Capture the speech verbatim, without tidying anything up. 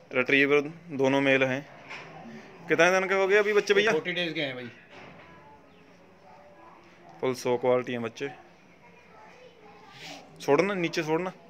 Retriever दोनों mail हैं। कितने दिन के हो गए अभी बच्चे भैया? फोर्टी डेज के हैं भाई। फुल सौ क्वालिटी हैं बच्चे। छोड़ना नीचे, छोड़ना।